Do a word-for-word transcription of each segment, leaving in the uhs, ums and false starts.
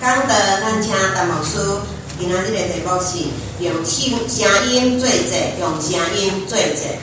讲到咱请陈牧师，今仔日个题目是用声声音做节，用声音做节。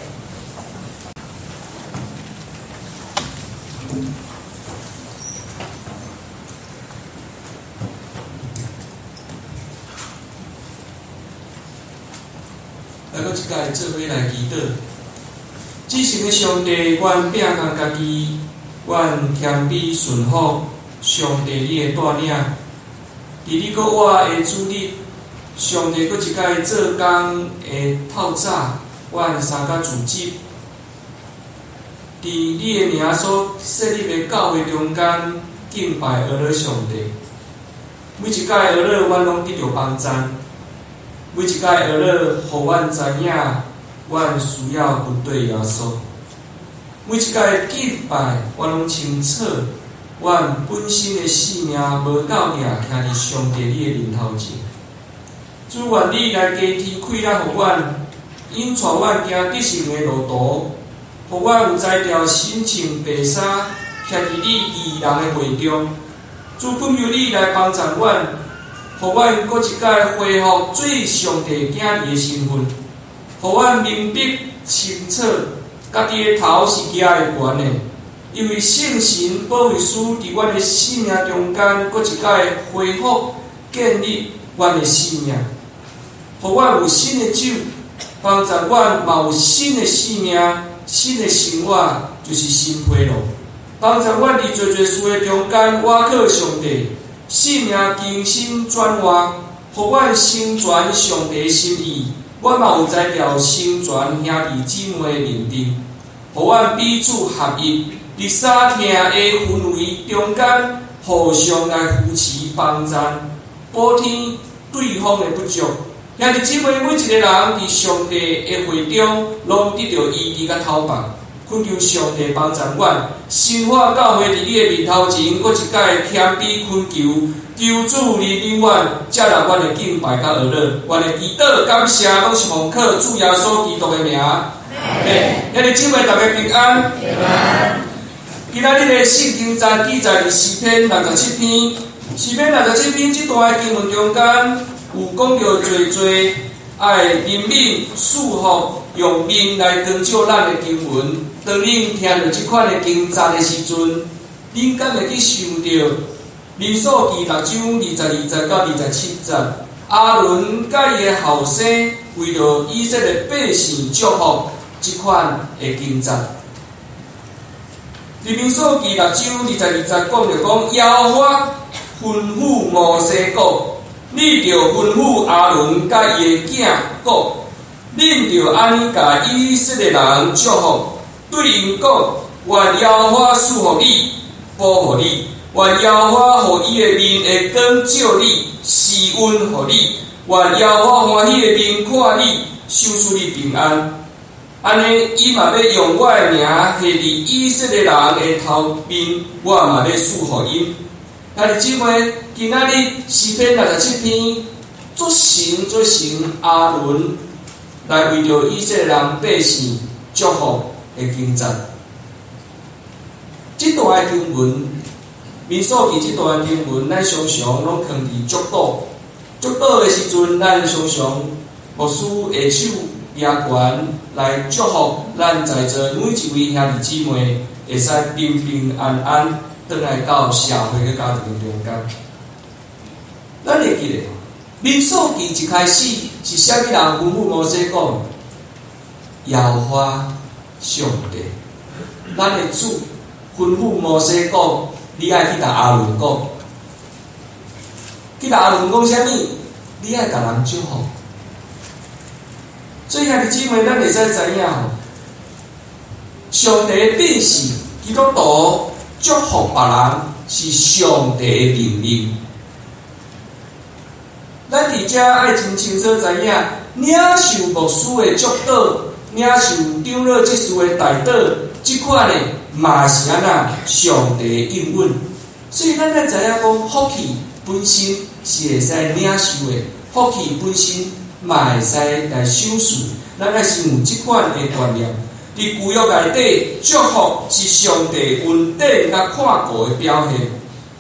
来到即届做伙来祈祷，至诚的上帝，愿摒甲家己，愿谦卑顺服上帝你的带领。伫你搁我的主日，上帝搁一届做工的透早，阮三甲自集，伫你的名所设立的教会中间敬拜俄罗上帝。每一届俄罗，阮拢得到帮赞。每一届俄罗，互阮知影，阮需要不对耶稣。每一届敬拜，阮拢清楚，阮本身的性命无够硬，徛伫上帝你的面头前。主愿你来加添气力，互阮，引带阮行得胜的路途，互阮有才调心情白衫，徛伫你义人的会中。主恳求你来帮助阮。互阮搁一届恢复做上帝囝儿的身份，互阮明白清楚，家己的头是举会悬的，因为圣神保卫师伫阮的生命中间，搁一届恢复建立阮的生命，互阮有新的酒，帮助阮嘛有新的生命、新的生活，就是新批路，帮助阮伫做做事的中间倚靠上帝。生命更新转换，互阮成全上帝的心意。阮嘛有才调成全兄弟姊妹的认定，互阮彼此合一，伫三听的氛围中间，互相来扶持帮赞，补天对方的不足。兄弟姊妹每一个人伫上帝的会中，拢得到医治甲头放。恳求上帝帮助阮，生活教会伫你的面头前，搁一届谦卑恳求，求主怜悯阮，接纳阮的敬拜甲学乐，阮的祈祷感谢拢是奉靠主耶稣基督的名。嘿，兄弟姊妹，大家平安。平安。今仔日的圣经章记载伫诗篇六十七篇，诗篇六十七篇这段的经文中间有讲到侪侪爱怜悯束缚，用面来光照咱的经文。当恁听到即款的经章的时阵，恁敢会去想到民数记六章二十二节到二十七节，阿伦甲伊的后生为着以色列百姓祝福即款的经章。伫民数记六章二十二节讲着讲，耶和华吩咐摩西讲，你着吩咐阿伦甲伊的囝讲，恁着安尼甲以色列人祝福。对因讲，愿耶和华赐福你，保护你；愿耶和华互伊的面会光照你，施恩互你；愿耶和华欢喜的面看你，赏赐你平安。安尼，伊嘛要用我的名下伫以色列人的头面，我嘛要赐福因。兄弟姊妹，今仔日诗篇六十七篇，足神足神阿伦来为着以色列人百姓祝福。的经章，这段的经文，民数记这段的经文，咱常常拢放伫祝祷。祝祷的时阵，咱常常牧师下手抓悬来祝福咱在座每一位兄弟姊妹，会使平平安安转来到社会嘅家庭中间。咱会记得，民数记一开始是啥物人吩咐摩西讲？耶和华上帝，咱的主吩咐摩西讲，你爱去甲阿伦讲，去甲阿伦讲啥物？你爱甲人祝福。所以兄弟姊妹，咱会使知影吼，上帝的本事，基督徒祝福别人是上帝的命令。咱伫遮爱真清楚知影，领受牧师的祝祷。领受长老执事的代祷，即款的嘛是安那上帝的应允。所以咱才知影讲，福气本身是会使领受的，福气本身嘛会使来享受。咱爱先有即款的观念。伫旧约内底，祝福是上帝恩典甲看顾的表现。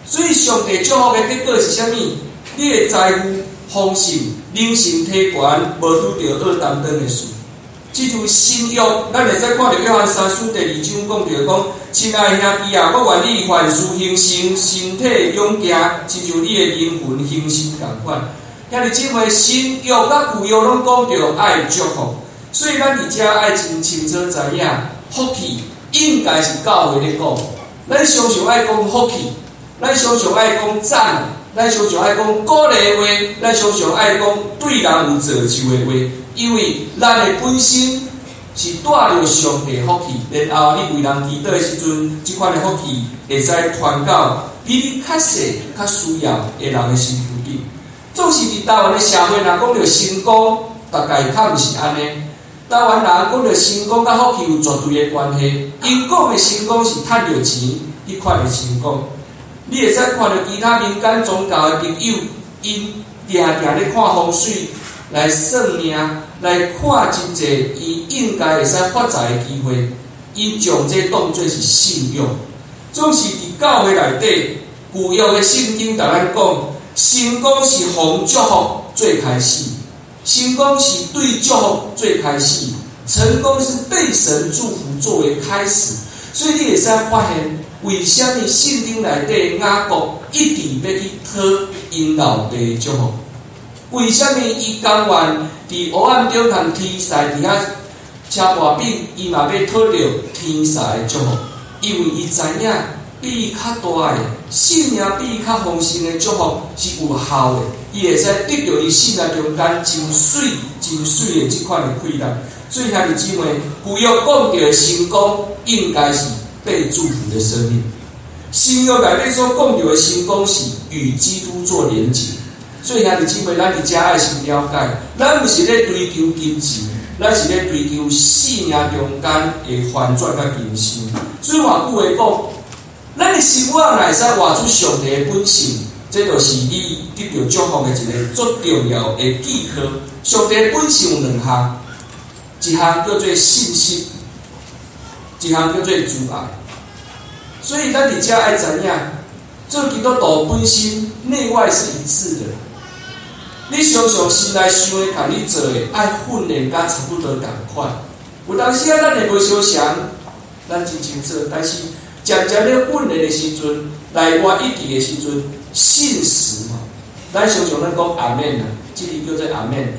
所以上帝祝福的结果是啥物？你的财富丰盛，灵性体悬，无拄着恶担当的事。这就是新约，咱会使看到约翰三书第二章讲着讲，亲爱的兄弟啊，我愿你凡事兴盛，身体勇健，亲像你的灵魂兴盛同款。兄弟姊妹，新约甲旧约拢讲着爱祝福，所以咱伫遮爱真清楚知影，福气应该是教会咧讲。咱常常爱讲福气，咱常常爱讲赞，咱常常爱讲鼓励的话，咱常常爱讲对人有造就的话。因为咱的本身是带着上帝福气，然后你为人祈祷的时阵，即款的福气会使传到比你较细、较需要的人的身躯顶。总是伫台湾的社会，人讲着成功，大概较毋是安尼。台湾人讲着成功甲福气有绝对的关系。因讲的成功是趁着钱，迄款的成功。你会使看到其他民间宗教的朋友，因定定咧看风水。来算命，来看真济，伊应该会使发财的机会，因将这当作是信用。总是伫教会内底，旧约的圣经甲咱讲，成功是从祝福最开始，成功是对祝福最开始，成功是被神祝福作为开始。所以你会使发现，为什么圣经内底雅各一直要去讨因老爸的祝福？为什么伊甘愿伫黑暗中同天使伫遐车跋饼，伊嘛要讨着天使的祝福？因为伊知影，比伊较大的性命，比伊较丰盛的祝福是有效的。伊会使得到伊生命中间真水、真水的即款的快乐。所以兄弟姊妹，旧约讲到的成功，应该是被祝福的生命。新约内底所讲到的成功，是与基督做连结。所以兄弟姊妹，咱伫遮爱先了解，咱毋是咧追求金钱，咱是咧追求生命中间的翻转甲更新。所以换句话讲，咱的生活内使活出上帝的本性，这就是你得到祝福的一个最重要的记号。上帝的本性有两项，一项叫做信心，一项叫做慈爱。所以咱伫遮爱知影，做基督徒本身内外是一致的。你常常心内想的，甲你做的，爱训练甲差不多同款。有当时啊，咱会袂相像，咱真清楚。但是渐渐咧训练的时阵，内外一致的时阵，信实嘛，咱常常咧讲阿门啊，这里叫做阿门。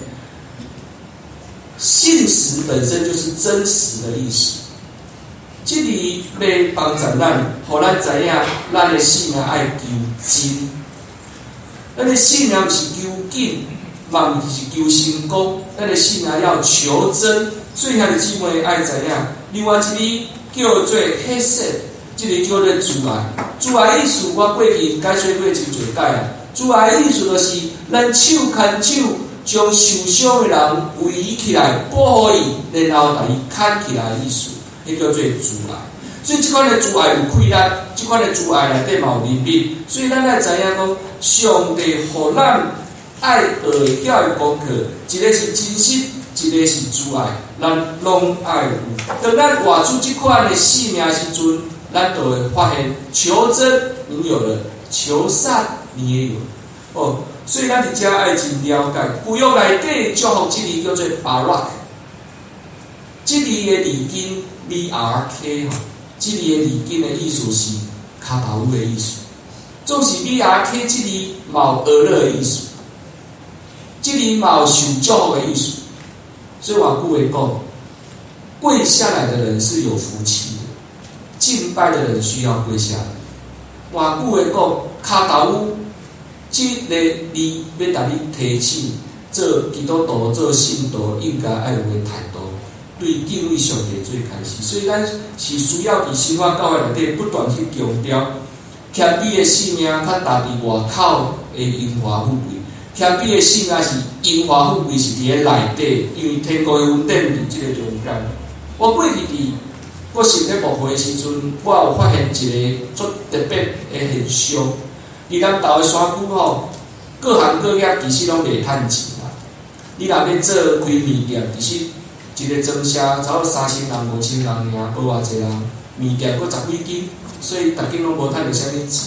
信实本身就是真实的意思。这里要帮助咱，互咱知影，咱的性命爱求真。咱的性命不是求紧，嘛毋是求成功，咱的性命要求真。所以兄弟姊妹爱知影，另外一个叫做黑色，这个叫做慈爱。慈爱意思，我过去解说过真侪解啊。慈爱意思就是咱手牵手，将受伤的人围起来，保护伊，然后把伊牵起来的意思，迄叫做慈爱。所以这款的慈爱有气力，这款的慈爱内底嘛有怜悯。所以咱爱知影讲，上帝互咱爱学晓的功课，一个是真实，一个是慈爱，咱拢爱有。当咱活出这款的生命时阵，咱就会发现，求真你有了，求善你也有了。哦，所以咱伫遮爱真了解，旧约内底祝福这字叫做巴拉克，这字的字根 B R K 吼。这里的字根的意思是卡头的意思，总是 B R K 这里冇娱乐的意思，这里冇受祝福的意思。所以换句话讲，跪下来的人是有福气的，敬拜的人需要跪下来。换句话讲，卡头这个字要带你提醒，做基督徒、做信徒应该爱有的态度。对敬畏上帝最开始，所以咱是需要伫生活教会内底不断去强调，谦卑的性命较大伫外口的荣华富贵，谦卑的性命是荣华富贵是伫咧内底，因为天国的恩典伫即个中间。我过去伫我成咧牧会的时阵，我有发现一个足特别的现象，伫咱岛的山区吼，各行各业其实拢袂趁钱啦。你若要做开面店，其实一个装车差不多三千人、五千人尔，无偌济人，面店佫十几间，所以逐间拢无趁着啥物钱。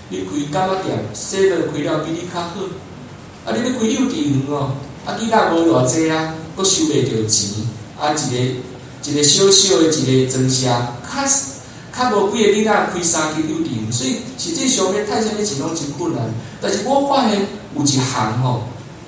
你开干仔店，洗了开了比你较好。啊，你要开幼稚园哦，啊，囡仔无偌济啊，佫收袂着钱，啊，一个一个小小的一个庄社，较较无几个囡仔开三间幼稚园，所以实际上要趁啥物钱拢真困难。但是我发现有一行吼，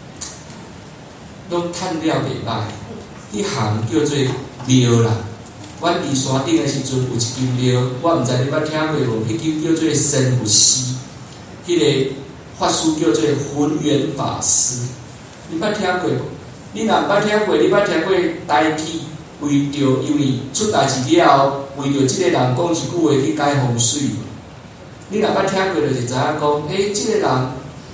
拢趁了袂歹，迄行叫做庙啦。阮伫山顶的时阵有一间庙，我毋知你捌听过无？迄间叫做神佛寺，迄、那个法师叫做浑元法师，你捌听过无？你若毋捌听过，你捌听过台铁为着因为出代志了后，为着即个人讲一句话去改风水。你若捌听过，就是知影讲，诶、欸，即、这个人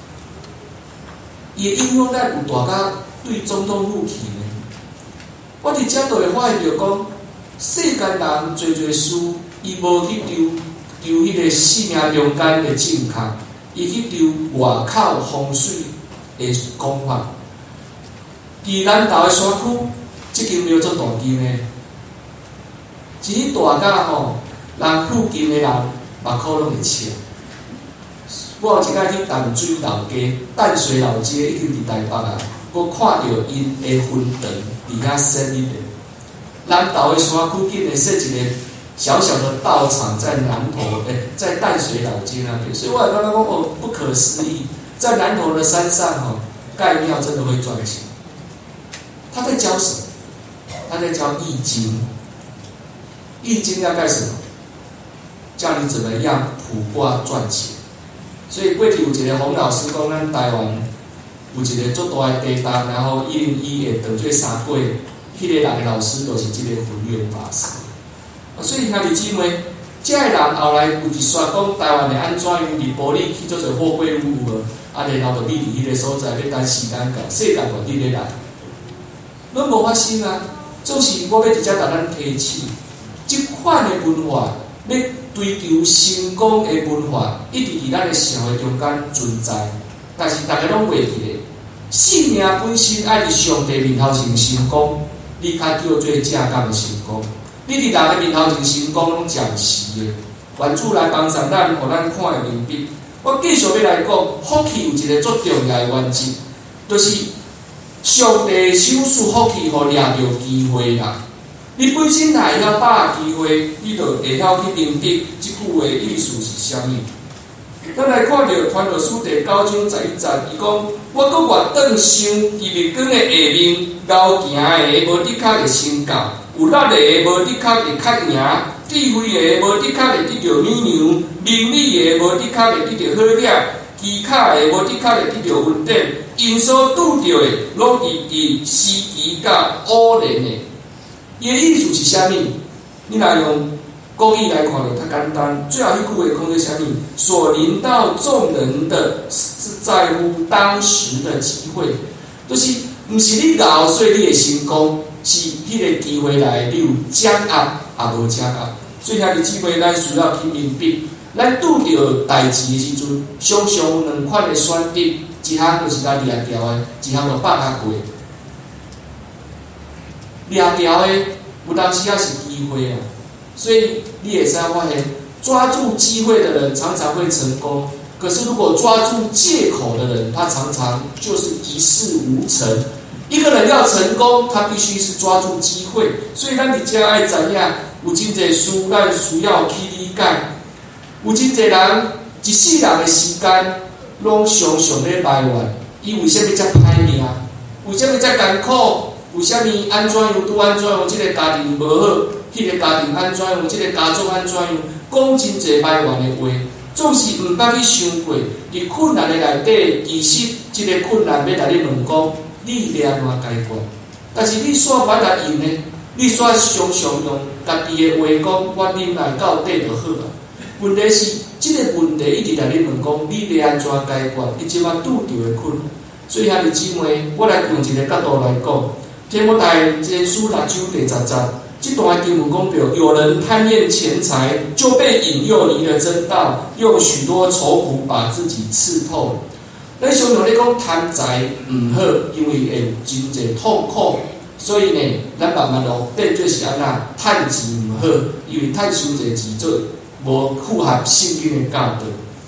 伊的影响力有大到对总统府去呢。我伫遮都会发现着讲。世间人做做事，伊无去丢丢迄个生命中间的正确，伊去丢外口风水的讲法。伫咱头的山区，即间庙做大间的，真大甲吼，人附近的人目眶拢会赤。我有一摆去淡水老街、淡水老街，已经伫台北啊，我看到因的分堂伫遐生日的。咱岛的山区竟然设一个小小的道场在南投，诶、欸，在淡水老街那边，所以我也刚刚讲哦，不可思议，在南投的山上哈、哦，盖庙真的会赚钱。他在教什么？他在教易经。易经要干什么？教你怎么样卜卦赚钱。所以过去有一个洪老师讲，咱台湾有一个足大的地档，然后一零一会当做三过。迄个人的老师就是即个浑元法师，啊，所以兄弟姊妹，遮个人后来有一说讲台湾的安怎样伫玻璃去做做货柜路无，啊，然后就秘伫迄个所在要等时间到，世界各地咧来，拢无发生啊。总是我要直接甲咱提起，即款的文化，要追求成功的文化，一直伫咱的社会中间存在，但是大家拢袂记得，生命本身爱伫上帝面头前成功。你较叫做正港的成功，你伫人的面头前成功拢暂时的。原主来帮上咱，互咱看会明白。我继续要来讲，福气有一个最重要的原则，就是上帝手赐福气，互掠着机会啦。你本身若会晓把握机会，你就会晓去明白即句话的意思是啥物。咱来看到《传道书》第九章十一节，伊讲：我搁越转想，日日光的下面。高行的无的确会成教，有力的无的确会较赢，智慧的无的确会得到美牛，明理的无的确会得到好掠，技巧的无的确会得到稳定，因所拄到的拢是伫时机甲偶然的。伊的意思是啥物？你若用国语来看就较简单。最后一句话讲做啥物？所临到众人的是在乎当时的机会，就是。毋是你熬，所以你会成功，是迄个机会来，你有掌握也无掌握。所以兄弟姊妹，咱需要去明白，咱拄着代志的时阵，常常有两款的选择，一项就是咱掠条的，一项就百较过。掠条的有当时也是机会啊，所以你会使发现，抓住机会的人常常会成功。可是，如果抓住借口的人，他常常就是一事无成。一个人要成功，他必须是抓住机会。所以，咱伫遮爱知影，有真侪事咱需要去理解。有真侪人一世人的时间，拢常常咧埋怨，伊为虾米遮歹命？为虾米遮艰苦？为虾米安怎样拄安怎样？即个家庭无好，迄个家庭安怎样？即个家族安怎样？讲真侪埋怨的话。总是毋捌去想过，伫困难的内底，其实即个困难要甲你问讲，你要安怎解决？但是你煞捌来用呢？你煞常常用家己的话讲，我忍耐到底就好啊。问题是，即、这个问题一直甲你问讲，你要安怎解决？你即马拄着的困难。所以兄弟姊妹，我来用一个角度来讲，提摩太前书六章第十节。这段经文讲到，有人贪恋钱财，就被引诱离了真道，用许多愁苦把自己刺透。咱常常咧讲贪财唔好，因为会有真侪痛苦，所以呢，咱慢慢就变做是安那趁钱唔好，因为趁伤侪钱做无符合圣经的教导。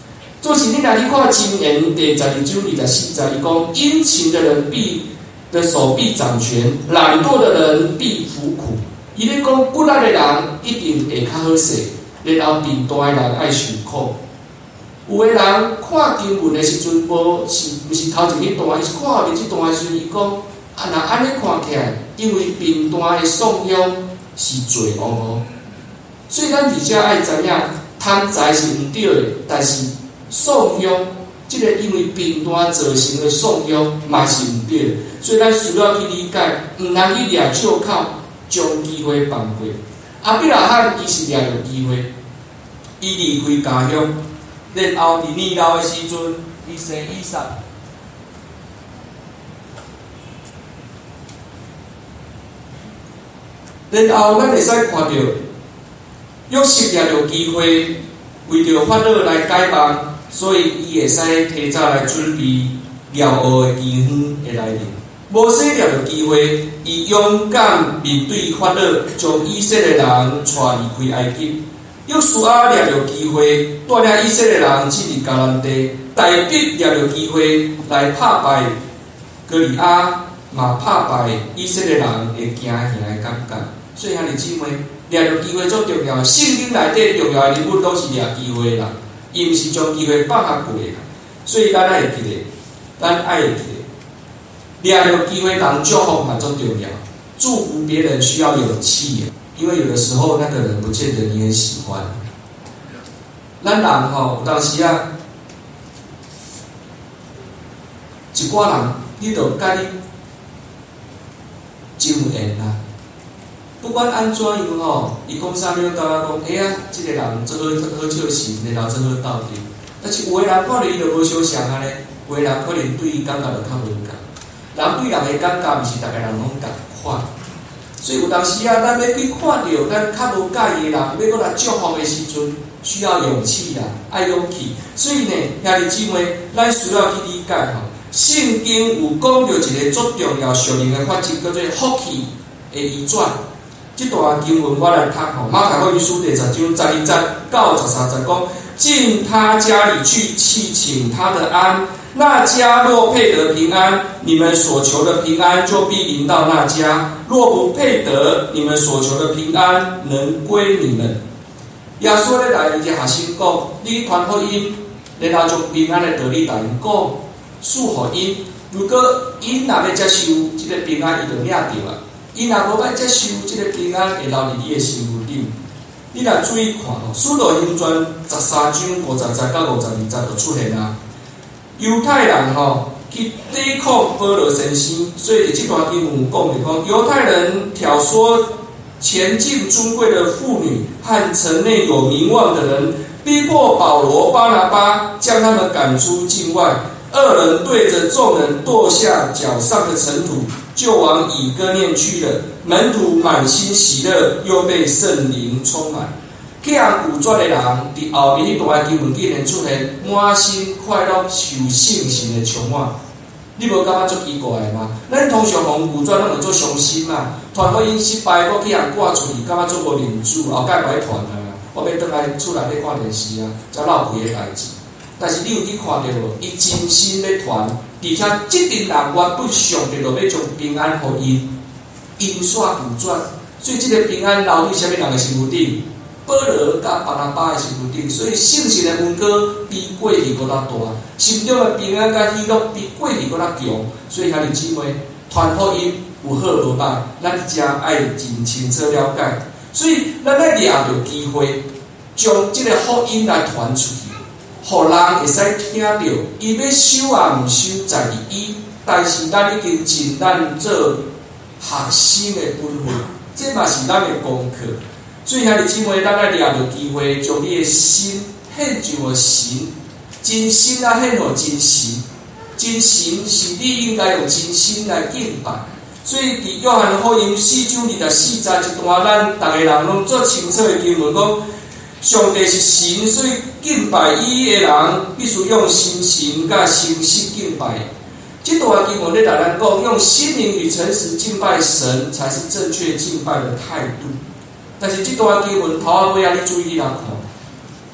就是你来去看箴言第十二章二十四节，伊讲殷勤的人必的手必掌权，懒惰的人必服苦。伊咧讲骨力的人一定会较好势，然后贫惰的人爱受苦。有的人看经文的时阵，无是毋是头前迄段，伊是看后面这段的时阵，伊讲啊，若安尼看起来，因为贫惰的颂扬是罪恶哦。所以咱伫遮爱知影，贪财是毋对的，但是颂扬，即、这个因为贫惰造成的颂扬嘛是毋对的。所以咱需要去理解，毋通去掠借口，将机会放过。阿比拉罕伊是掠着机会，伊离开家乡。然后伫年老的时阵，伊生以撒。然后咱会使看到，约瑟掠着机会，为着法老来解梦，所以伊会使提早来准备辽奥的饥荒的来临。摩西掠着机会，伊勇敢面对法老，将以色列人带离开埃及。约书亚掠着机会，带领以色列人进入迦南地；大卫掠着机会来打败歌利亚，嘛打败以色列人会惊吓的感觉。所以兄弟姊妹，掠着机会最重要。圣经内底重要的人物都是掠机会啦，伊毋是将机会放下过啦。所以咱爱会记得，咱爱会记得，掠着机会当祝福嘛最重要。祝福别人需要勇气。因为有的时候那个人不见得你很喜欢，咱人吼有当时啊，一寡人你著甲你真有缘啊，不管安怎样吼，伊讲啥物都甲我讲，哎呀，即、這个人做好好笑心，然后做好斗阵。但是有的人可能伊就无相像安尼，有的人可能对伊感觉就较无共。人对人的感觉，毋是逐个人拢共款。所以有当时啊，咱要去看到咱较无介意的人，要搁来祝福的时阵，需要勇气啦，爱勇气。所以呢，兄弟姊妹，咱需要去理解吼，圣经有讲到一个足重要属灵的法则，叫做福气的移转。这段经文我来读吼，马太福音书第十章十二节到十三节讲，进他家里去，祈请他的安。那家若配得平安，你们所求的平安就必临到那家；若不配得，你们所求的平安能归你们。耶稣咧来伊只学生讲，你传福音，然后将平安的道理来因讲，赐互因。如果因若要接受这个平安，伊就领着啊；因若无要接受这个平安，会留伫你的心里。你若注意看吼，《使徒行传》十三章五十节到五十二节就出现啊。犹太人吼去抵抗保罗先生，所以这段经文讲的讲，犹太人挑唆前进尊贵的妇女和城内有名望的人，逼迫保罗、巴拿巴，将他们赶出境外。二人对着众人跺下脚上的尘土，就往以哥念去了。门徒满心喜乐，又被圣灵充满。这样古拙的人，伫后面迄段经文竟然出现满心快乐、受圣神的充满，你无感觉足奇怪吗？咱通常讲古拙，咱会做伤心嘛。传福音失败，我去人赶出去，感觉足无认主，后届歹传啊！我要倒来厝内咧看电视啊，才闹鬼的代志。但是你有去看到无？伊真心咧传，而且即阵人原本上帝就要将平安互因，因煞古拙，所以即个平安留伫啥物人的心顶？保罗甲巴拿巴的身躯顶，所以圣神的恩膏比过去搁较大，心中的平安甲喜乐比过去搁较强。所以兄弟姊妹，传福音有好无歹，咱遮爱真清楚了解。所以咱要掠着机会，将即个福音来传出去，互人会使听到。伊要收也毋收在伊，但是咱已经尽咱做学生的本分，这嘛是咱的功课。所以兄弟姊妹，咱来掠着机会，将你的心献上互神，真心啊献互真神，真神是你应该用真心来敬拜。所以伫约翰福音四章二十四节一段，咱逐个人拢做清楚的经文讲，上帝是神，所以敬拜伊的人必须用心神甲心息敬拜。这段经文咧，来咱讲，用心灵与诚实敬拜神，才是正确敬拜的态度。但是这段经文头仔尾仔，你注意来看，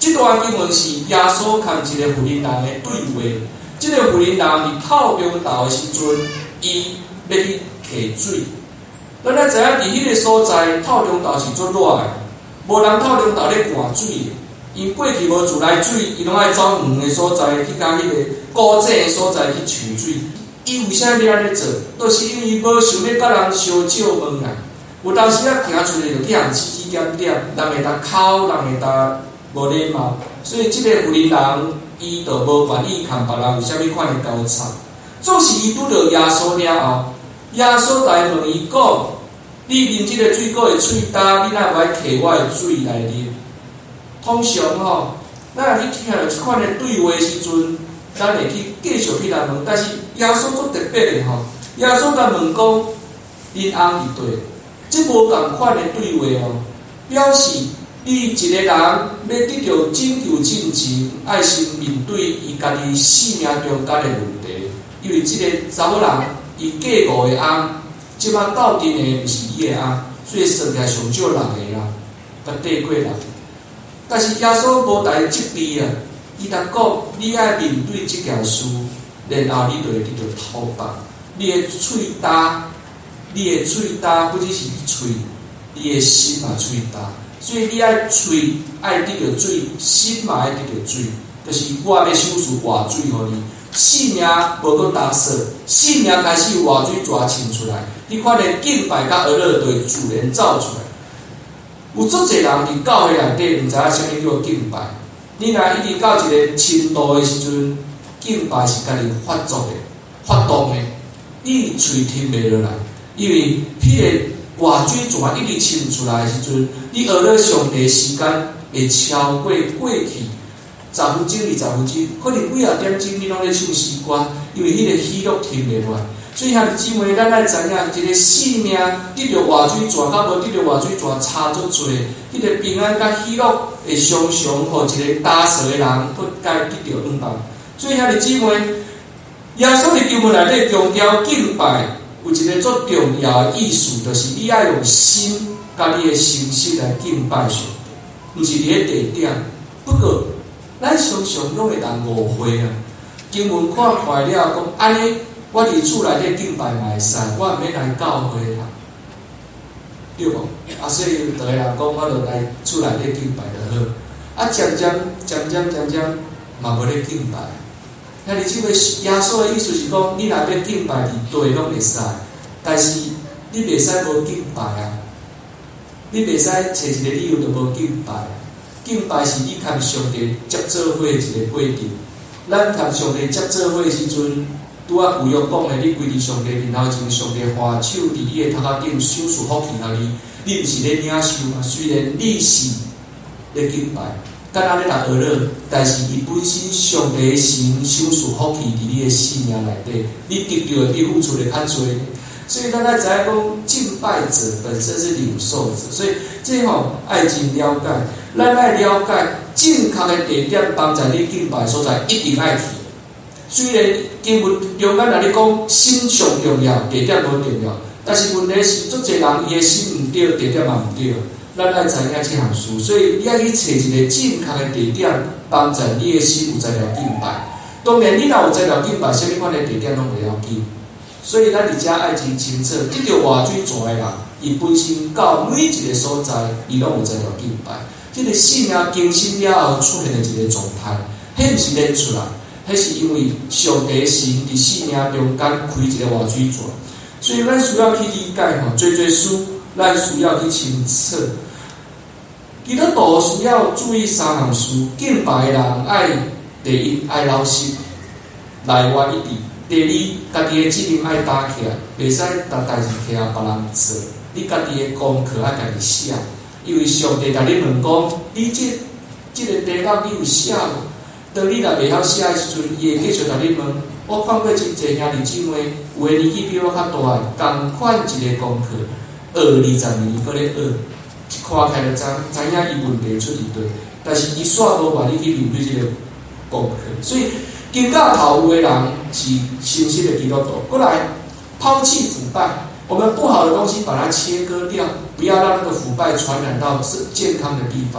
这段经文是耶稣和一个妇人人的对话。这个妇人人伫透中道的时阵，伊要去摕水。咱来知影，伫迄个所在，透中道是足热的，无人透中道咧灌水的。因过去无自来水，伊拢爱走远的所在去甲迄个古井的所在去取水。伊为啥要安尼做？都、就是因为伊无想要甲人相借问啊。有当时啊，行出来就去人指指点点，人会当哭，人会当无礼貌。所以，即个妇人人，伊就无愿意同别人有啥物款的交叉。总是伊拄着耶稣了后，耶稣来问伊讲：你啉即个水果的喙焦，你哪会摕我的水来啉？通常吼，咱去听到即款的对话时阵，咱会去继续去来问。但是耶稣足特别的吼，耶稣甲问讲：恁翁伫对？即无共款的对话哦，表示你一个人要得到拯救进前，爱先面对伊家己生命中间的问题。因为即个查某人，伊嫁五个翁，即摆斗阵的毋是伊的翁，所以算起来上少六个啦，甲缀过人。但是耶稣无大责备啊，伊当讲你爱面对即件事，然后你就会得到讨白。你的喙焦，你的喙焦不只是喙，你的心嘛喙焦。所以你爱喙爱得到水，心嘛爱得到水，就是我要手术活水互你，性命无搁打扫，性命开始活水蛇沁出来，你看连敬拜甲娱乐就会自然走出来。有足侪人伫教会内底，毋知影啥物叫做敬拜。你若一直到一个程度的时阵，敬拜是家己发作的、发动的，你喙停袂落来，因为迄个活水蛇一直沁出来的时阵，你学了上帝时间会超过过去十分钟、二十分钟，可能几啊点钟你拢咧唱诗歌，因为迄个喜乐停袂落来。所以兄弟姊妹，咱爱知影，一个生命得到活水蛇，甲无得到活水蛇差足多。迄个平安甲喜乐会常常互一个打扫的人，佫该得到恩望。所以兄弟姊妹，耶稣伫经文内底强调敬拜有一个足重要的意思，就是你爱用心甲你的心息来敬拜上帝，毋是伫咧地点。不过，咱常常拢会当误会啊。经文看坏了，讲安尼。我伫厝内底敬拜嘛会使，我毋免来教会啦，对无？啊，所以有个人讲，我著来厝内底敬拜就好。啊，渐渐、渐渐、渐渐，嘛无咧敬拜。那你即个耶稣的意思是讲，你若要敬拜伫对拢会使，但是你袂使无敬拜啊！你袂使找一个理由就无敬拜。敬拜是你和上帝接做伙一个过程。咱和上帝接做伙时阵。拄啊，旧约讲的，你跪伫上帝面头前，上帝花手伫你的头壳顶手术福气互你，你毋是咧领受嘛？虽然你是咧敬拜，敢若咧来学乐，但是伊本身上帝神手术福气伫你的生命内底，你得到的比付出的较多。所以咱爱知影讲，敬拜者本身是领受者，所以这吼爱真了解，咱爱了解正确的地点放在你敬拜所在，一定爱去。虽然经文中间来咧讲心上重要，地点无重要，但是问题是，足侪人伊的心毋对，地点嘛毋对。咱爱知影这项事，所以你要去找一个正确的地点，帮助你的心有才了敬拜。当然，你若有才了敬拜，啥物款的地点拢袂要紧。所以咱伫遮爱真清楚，得到活水蛇的人，伊本身到每一个所在，伊拢有才了敬拜。这个信仰更新了后出现的一个状态，迄毋是练出来。迄是因为上帝神伫生命中间开一个活水蛇，所以咱需要去理解吼，做做事，咱需要去清楚。基督徒需要注意三项事：敬拜的人爱第一爱老实，来源一致；第二，家己的责任爱担起来，袂使单代志摕互别人做。你家己的功课爱家己写，因为上帝甲你问讲，你这这个题目你有写无？当你若袂晓写的时阵，伊会继续甲你问。我看过真侪兄弟姊妹，有的年纪比我较大，共款一个功课，学二十年，伊搁咧学，看起来就知知影伊问题出伫对，但是伊煞无愿意去面对这个功课。所以，经到头有的人是真实的基督徒。过来，抛弃腐败，我们不好的东西把它切割掉，不要让那个腐败传染到健康的地方。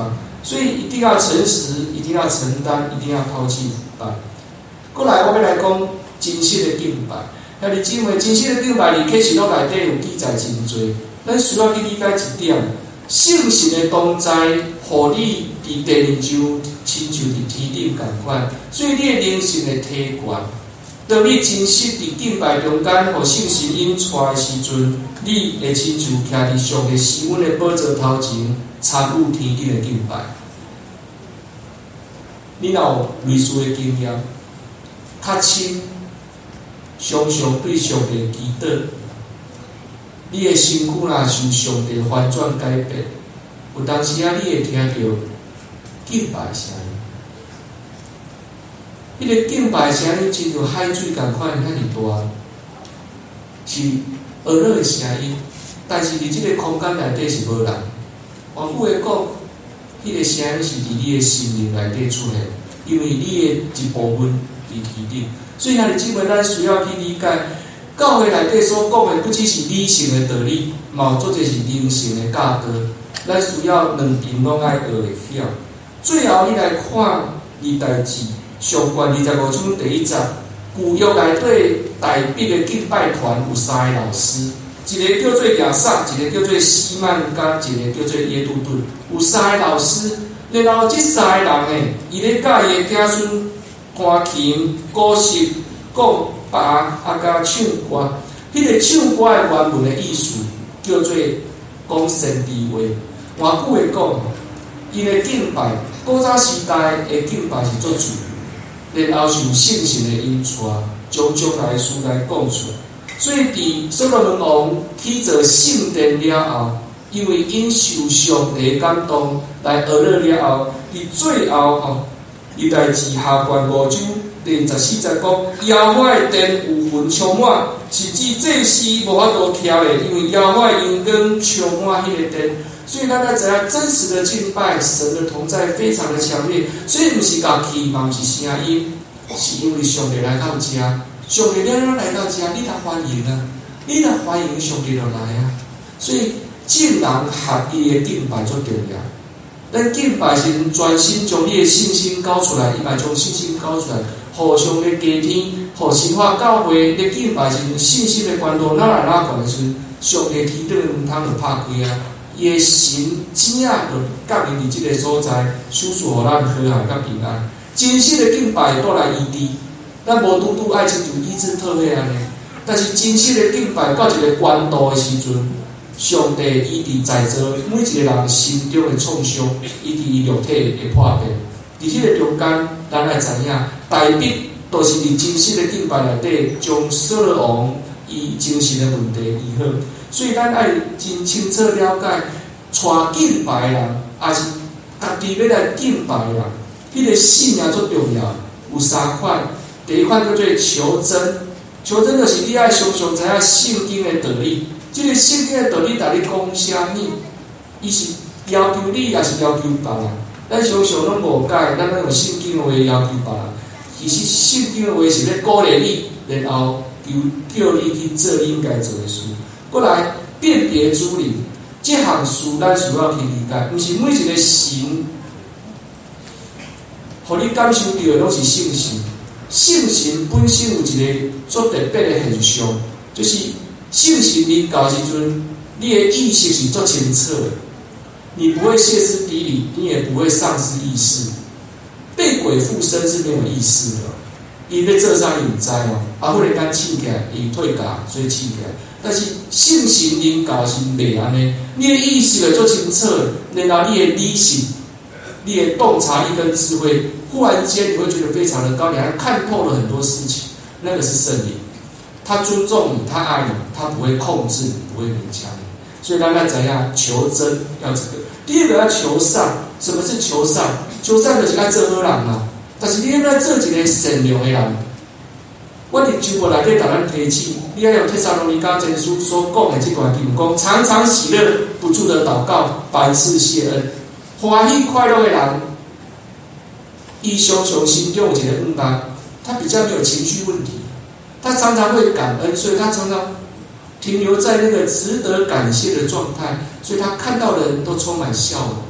所以一定要诚实，一定要承担，一定要抛弃腐败。过来，我要来讲真实的敬拜。遐你姊妹，真实的敬拜，伫启示录内底有记载真多。咱需要去理解一点：圣神的同在，互你伫第二周，亲像伫天顶共款。所以你的灵性的体验，当你真实伫敬拜中间，互圣神引带的时阵，你会亲像徛伫上帝施恩的宝座头前，参与天顶的敬拜。你若有类似的经验，较深，常常对上帝祈祷，你的身躯若受上帝翻转改变，有当时啊，你会听到敬拜的声音。迄个敬拜的声音，亲像海水共款，遐尼大，是俄勒的声音，但是伫即个空间内底是无人。换句话讲，迄个声音是伫你的心灵内底出现，因为你的一部分伫天顶。所以，咱姊妹，咱需要去理解，教会内底所讲的，不只是理性的道理，嘛有做者是灵性的教导。咱需要两边拢爱学会晓。最后，你来看历代志上卷二十五章第一节，旧约内底大笔的敬拜团有三个老师，一个叫做亚萨，一个叫做西曼，甲一个叫做耶杜顿，有三个老师。然后，这三个人呢，伊咧教伊的子孙弹琴、歌诗、讲白啊，甲唱歌。迄、那个唱歌的原文的意思叫做讲神智话。换句话讲，伊的敬拜，古早时代的敬拜是做主，然后受圣神的引带，将将来的事来讲出来。所以，伫所罗门王起造圣殿了后，因为因受上帝感动来学了了后，伫最后吼，历代志下卷五章第十四节讲，耶和华的殿有魂充满，是指祭司无法度徛的，因为耶和华阴光充满迄个殿。所以咱要知影真实的敬拜，神的同在非常的强烈。所以不是乐器，嘛不是声音，是因为上帝来到遮，上帝了了来到遮，你来欢迎啊，你来欢迎上帝就来啊。所以敬人合一的敬拜最重要。咱敬拜是专心将你的信心交出来，伊嘛将信心交出来，互相的加添，互新化教会的敬拜是信心的关度哪来哪悬的时阵，上帝天顶的门窗就拍开啊。伊的神正就降临伫即个所在，守护互咱和谐甲平安。真实的敬拜带来医治，咱无拄拄爱亲像医治特别安尼。但是真实的敬拜到一个关度的时阵，上帝伊伫在座每一个人心中的创伤，以及伊肉体的破灭。伫即个中间，咱来知影，大笔都是伫真实的敬拜内底，将所罗王伊精神的问题医好。所以，咱爱真清楚了解，带敬拜的人，也是家己要来敬拜的人，迄、那个信仰最重要。有三款，第一款叫做求真，求真就是你爱常常知影圣经的道理。这个圣经的道理，甲你讲啥物？伊是要求你，也是要求别人。咱常常拢误解，咱用圣经的话要求别人，其实圣经的话是咧鼓励你，然后叫叫你去做你应该做的事。过来辨别主理，这项事咱需要去理解，不是每一个神，互你感受到的拢是圣神。圣神本身有一个足特别的现象，就是圣神临到时阵，你的意识是足清澈的，你不会歇斯底里，你也不会丧失意识。被鬼附身是没有意识的，伊要做啥伊唔知哦，啊，忽然间醒起来，伊退假，所以醒起来。但是圣神临到是袂安尼，你的意识会足清澈，然后你的理性、你的洞察力跟智慧，忽然间你会觉得非常的高，你还看透了很多事情。那个是圣灵，他尊重你，他爱你，他不会控制你，不会勉强你。所以大家怎样求真要这个。第二个要求善，什么是求善？求善就是爱做好人嘛。但是你要来做一个善良的人。我伫周末内底甲咱提醒，你要用帖撒罗尼迦前书所讲的这段经讲，常常喜乐，不住的祷告，凡事谢恩，欢喜快乐的人，伊常常心中有一个恩担，他比较没有情绪问题，他常常会感恩，所以他常常停留在那个值得感谢的状态，所以他看到的人都充满笑容。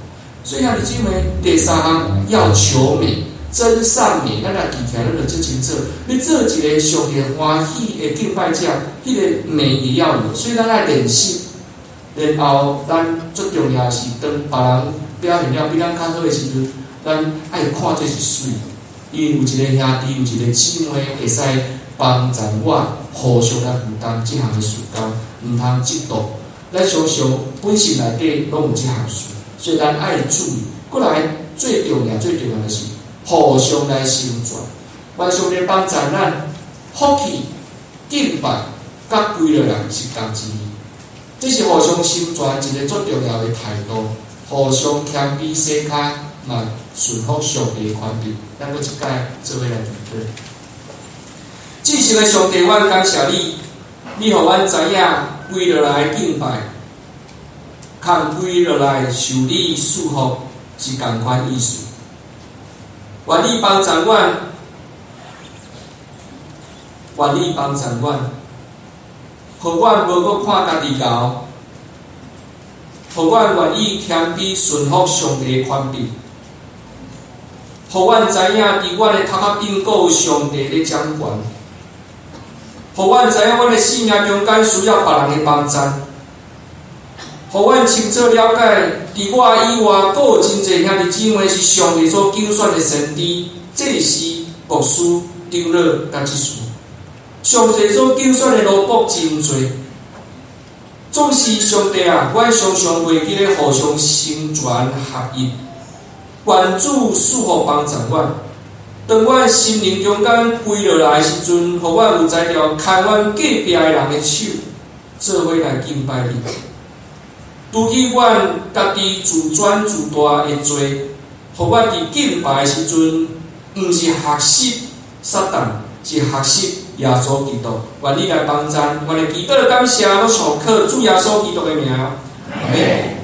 所以兄弟姐妹，第三项要求美，真善美，咱来记起来，咱就真清楚。你做一个上帝欢喜的敬拜者，迄、那个美也要有。所以咱爱练习，然后咱最重要是当别人表现了比咱较好的时阵，咱爱看这是水，因为有一个兄弟，有一个姊妹会使帮助我，互相来负担这项的事工，毋通嫉妒。咱常常本身内底拢有这项事，所以咱爱注意。过来最重要、最重要的是互相来成全，愿上帝帮助咱福气、敬拜、甲规个人是同一义。这是互相成全一个最重要的态度，互相谦卑洗脚，嘛顺服上帝的权柄。咱搁一摆做伙来面对。至诚的上帝，阮感谢你，你互阮知影归落来敬拜，看归落来受你束缚是同款意思。愿你帮助阮，愿你帮助阮，互阮无搁看家己高，互阮愿意谦卑顺服上帝的权柄，互阮知影伫阮的头壳顶有上帝的掌权，互阮知影阮的生命中间需要别人的帮助，互阮清楚了解，伫我以外，阁有真侪兄弟姊妹是上帝所拣选的先知、祭司、牧师、长老甲执事。上帝所拣选的奴仆真侪，总是上帝啊！阮常常袂记咧互相成全合一，愿主赐福帮助阮。当阮心灵中间跪落来的时阵，互阮有才调牵阮隔壁的人的手，做伙来敬拜你。除去阮家己自转自大的罪，互阮伫敬拜的时阵，毋是学习撒旦，是学习耶稣基督。愿你来帮助，我哋祈祷感谢，我上靠主耶稣基督的名。阿门。